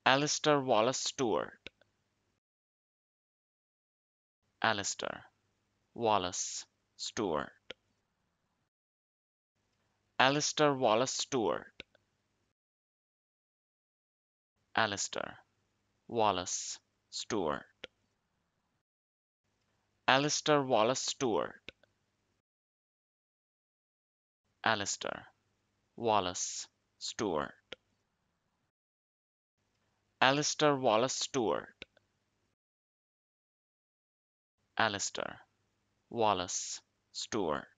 Alastair Wallace Stewart. Alastair Wallace Stewart. Alastair Wallace Stewart. Alastair Wallace Stewart. Alastair Wallace Stewart. Alastair Wallace Stewart. Alastair Wallace Stewart. Alastair Wallace Stewart.